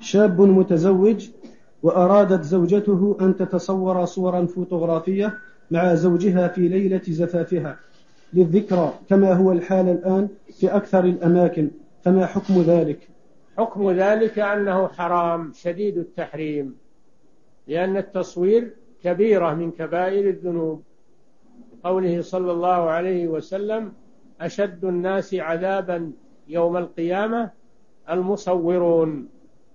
شاب متزوج وأرادت زوجته أن تتصور صورا فوتوغرافية مع زوجها في ليلة زفافها للذكرى كما هو الحال الآن في أكثر الأماكن، فما حكم ذلك؟ حكم ذلك أنه حرام شديد التحريم، لأن التصوير كبيرة من كبائر الذنوب. قوله صلى الله عليه وسلم: أشد الناس عذابا يوم القيامة المصورون.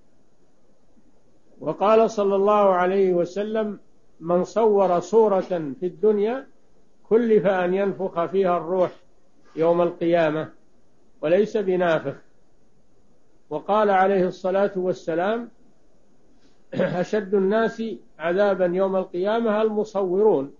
وقال صلى الله عليه وسلم: من صور صورة في الدنيا كلف أن ينفخ فيها الروح يوم القيامة وليس بنافخ. وقال عليه الصلاة والسلام: أشد الناس عذابا يوم القيامة المصورون،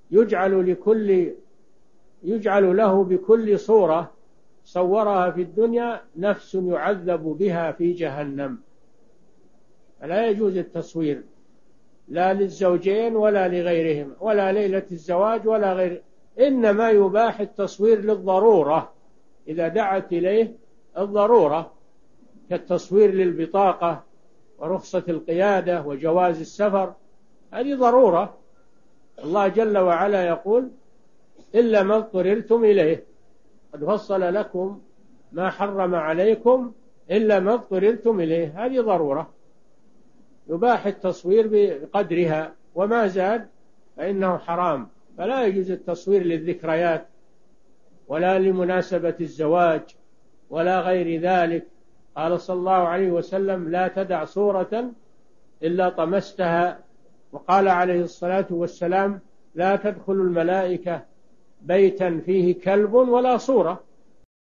يجعل له بكل صورة صورها في الدنيا نفس يعذب بها في جهنم. فلا يجوز التصوير لا للزوجين ولا لغيرهم ولا ليلة الزواج ولا غير، إنما يباح التصوير للضرورة إذا دعت إليه الضرورة، كالتصوير للبطاقة ورخصة القيادة وجواز السفر، هذه ضرورة. الله جل وعلا يقول: إلا ما اضطررتم إليه، قد فصل لكم ما حرم عليكم إلا ما اضطررتم إليه، هذه ضرورة يباح التصوير بقدرها، وما زاد فإنه حرام. فلا يجوز التصوير للذكريات ولا لمناسبة الزواج ولا غير ذلك. قال صلى الله عليه وسلم: لا تدع صورة إلا طمستها. وقال عليه الصلاة والسلام: لا تدخل الملائكة بيتا فيه كلب ولا صورة.